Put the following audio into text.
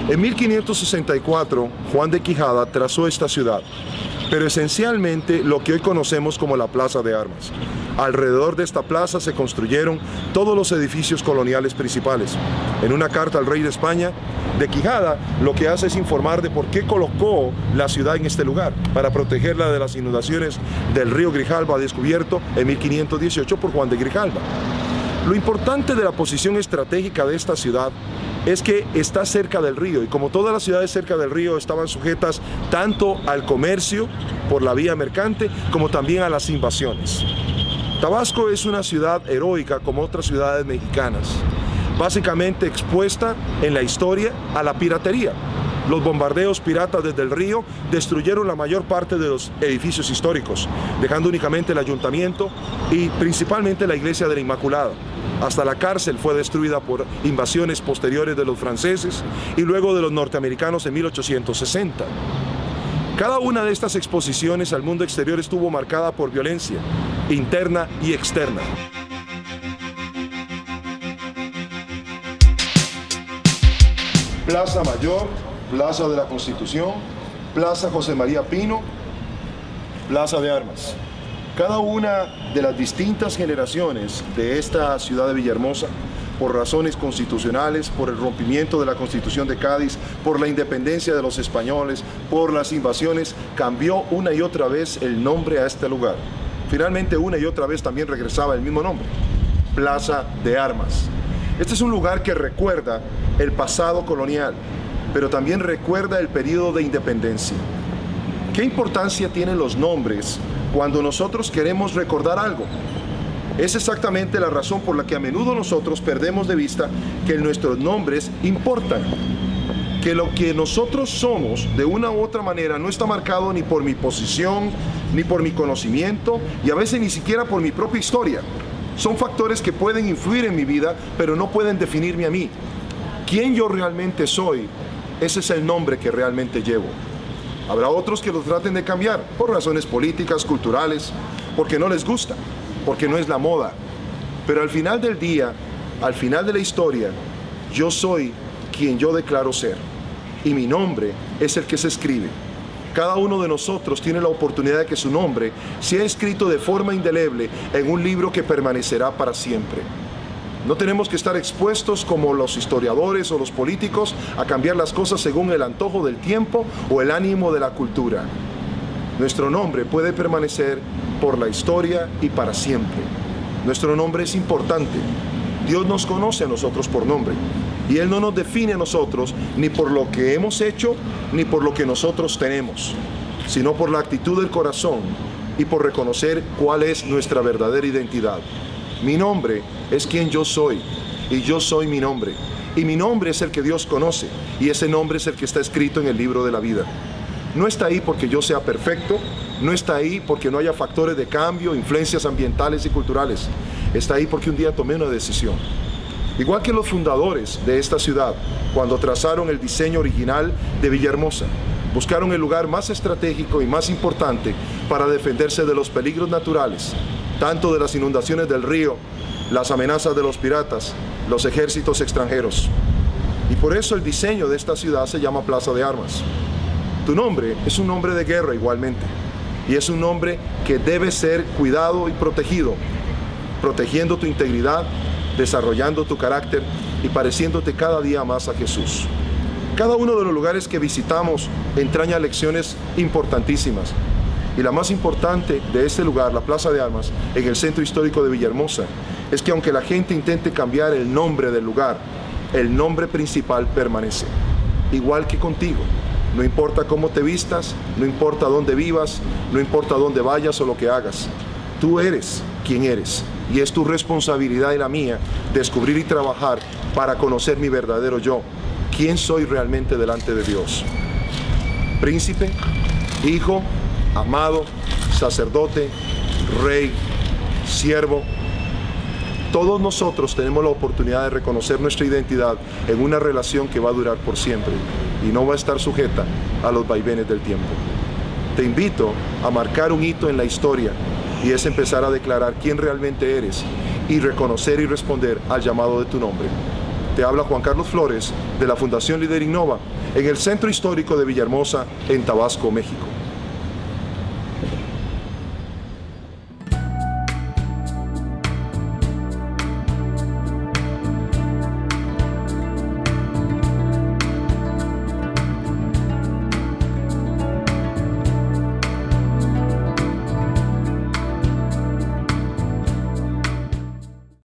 En 1564, Juan de Quijada trazó esta ciudad, pero esencialmente lo que hoy conocemos como la Plaza de Armas. Alrededor de esta plaza se construyeron todos los edificios coloniales principales. En una carta al rey de España, de Quijada lo que hace es informar de por qué colocó la ciudad en este lugar, para protegerla de las inundaciones del río Grijalba, descubierto en 1518 por Juan de Grijalba. Lo importante de la posición estratégica de esta ciudad es que está cerca del río, y como todas las ciudades cerca del río estaban sujetas tanto al comercio por la vía mercante como también a las invasiones. Tabasco es una ciudad heroica como otras ciudades mexicanas, básicamente expuesta en la historia a la piratería. Los bombardeos piratas desde el río destruyeron la mayor parte de los edificios históricos, dejando únicamente el ayuntamiento y principalmente la iglesia de la Inmaculada. Hasta la cárcel fue destruida por invasiones posteriores de los franceses y luego de los norteamericanos en 1860. Cada una de estas exposiciones al mundo exterior estuvo marcada por violencia interna y externa. Plaza Mayor, Plaza de la Constitución, Plaza José María Pino, Plaza de Armas. Cada una de las distintas generaciones de esta ciudad de Villahermosa, por razones constitucionales, por el rompimiento de la Constitución de Cádiz, por la independencia de los españoles, por las invasiones, cambió una y otra vez el nombre a este lugar. Finalmente, una y otra vez también regresaba el mismo nombre, Plaza de Armas. Este es un lugar que recuerda el pasado colonial, pero también recuerda el periodo de independencia. ¿Qué importancia tienen los nombres cuando nosotros queremos recordar algo? Es exactamente la razón por la que a menudo nosotros perdemos de vista que nuestros nombres importan, que lo que nosotros somos de una u otra manera no está marcado ni por mi posición, ni por mi conocimiento, y a veces ni siquiera por mi propia historia. Son factores que pueden influir en mi vida, pero no pueden definirme a mí. ¿Quién yo realmente soy? Ese es el nombre que realmente llevo. Habrá otros que lo traten de cambiar por razones políticas, culturales, porque no les gusta, porque no es la moda. Pero al final del día, al final de la historia, yo soy quien yo declaro ser. Y mi nombre es el que se escribe. Cada uno de nosotros tiene la oportunidad de que su nombre sea escrito de forma indeleble en un libro que permanecerá para siempre. No tenemos que estar expuestos como los historiadores o los políticos a cambiar las cosas según el antojo del tiempo o el ánimo de la cultura. Nuestro nombre puede permanecer por la historia y para siempre. Nuestro nombre es importante. Dios nos conoce a nosotros por nombre y Él no nos define a nosotros ni por lo que hemos hecho ni por lo que nosotros tenemos, sino por la actitud del corazón y por reconocer cuál es nuestra verdadera identidad. Mi nombre es quien yo soy y yo soy mi nombre. Y mi nombre es el que Dios conoce y ese nombre es el que está escrito en el libro de la vida. No está ahí porque yo sea perfecto, no está ahí porque no haya factores de cambio, influencias ambientales y culturales. Está ahí porque un día tomé una decisión. Igual que los fundadores de esta ciudad, cuando trazaron el diseño original de Villahermosa, buscaron el lugar más estratégico y más importante para defenderse de los peligros naturales, tanto de las inundaciones del río, las amenazas de los piratas, los ejércitos extranjeros. Y por eso el diseño de esta ciudad se llama Plaza de Armas. Tu nombre es un nombre de guerra igualmente, y es un nombre que debe ser cuidado y protegido, protegiendo tu integridad, desarrollando tu carácter y pareciéndote cada día más a Jesús. Cada uno de los lugares que visitamos entraña lecciones importantísimas. Y la más importante de este lugar, la Plaza de Armas, en el centro histórico de Villahermosa, es que aunque la gente intente cambiar el nombre del lugar, el nombre principal permanece. Igual que contigo. No importa cómo te vistas, no importa dónde vivas, no importa dónde vayas o lo que hagas. Tú eres quien eres. Y es tu responsabilidad y la mía descubrir y trabajar para conocer mi verdadero yo. ¿Quién soy realmente delante de Dios? Príncipe, hijo, amado, sacerdote, rey, siervo. Todos nosotros tenemos la oportunidad de reconocer nuestra identidad en una relación que va a durar por siempre y no va a estar sujeta a los vaivenes del tiempo. Te invito a marcar un hito en la historia y es empezar a declarar quién realmente eres y reconocer y responder al llamado de tu nombre. Te habla Juan Carlos Flores de la Fundación Líder Innova en el Centro Histórico de Villahermosa, en Tabasco, México.